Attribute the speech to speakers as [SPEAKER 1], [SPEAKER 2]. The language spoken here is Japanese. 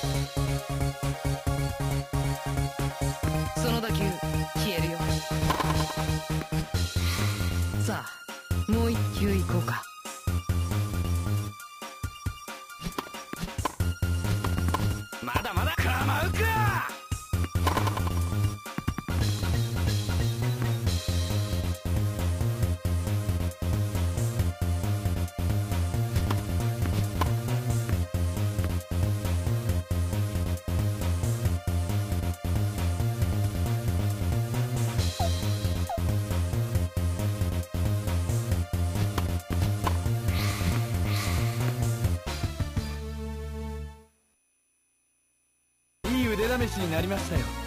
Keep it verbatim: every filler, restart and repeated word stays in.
[SPEAKER 1] その打球消えるよ。さあもう一球行こうか。
[SPEAKER 2] まだまだ構うか。いい腕試しになりましたよ。